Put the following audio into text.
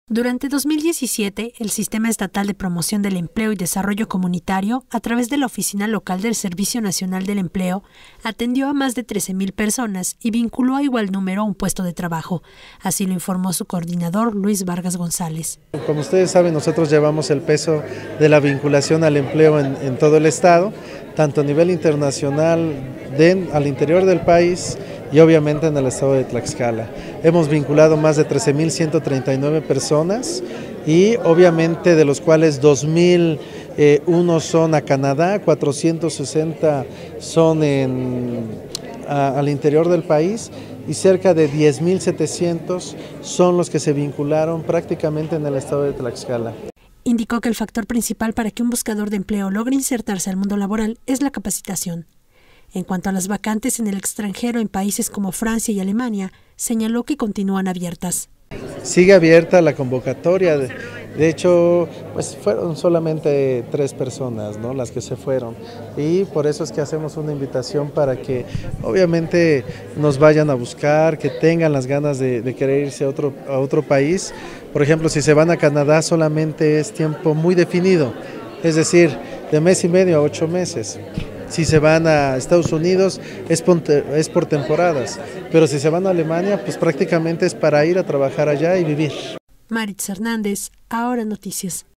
Durante 2017, el Sistema Estatal de Promoción del Empleo y Desarrollo Comunitario, a través de la Oficina Local del Servicio Nacional del Empleo, atendió a más de 13,000 personas y vinculó a igual número a un puesto de trabajo. Así lo informó su coordinador, Luis Vargas González. Como ustedes saben, nosotros llevamos el peso de la vinculación al empleo en todo el estado, tanto a nivel internacional, al interior del país y obviamente en el estado de Tlaxcala. Hemos vinculado más de 13,139 personas y obviamente de los cuales 2,001 son a Canadá, 460 son al interior del país y cerca de 10,700 son los que se vincularon prácticamente en el estado de Tlaxcala. Indicó que el factor principal para que un buscador de empleo logre insertarse al mundo laboral es la capacitación. En cuanto a las vacantes en el extranjero en países como Francia y Alemania, señaló que continúan abiertas. Sigue abierta la convocatoria, de hecho, pues fueron solamente 3 personas, ¿no?, las que se fueron, y por eso es que hacemos una invitación para que obviamente nos vayan a buscar, que tengan las ganas de querer irse a otro país. Por ejemplo, si se van a Canadá solamente es tiempo muy definido, es decir, de mes y medio a 8 meses. Si se van a Estados Unidos es por temporadas, pero si se van a Alemania, pues prácticamente es para ir a trabajar allá y vivir. Maritz Hernández, Ahora Noticias.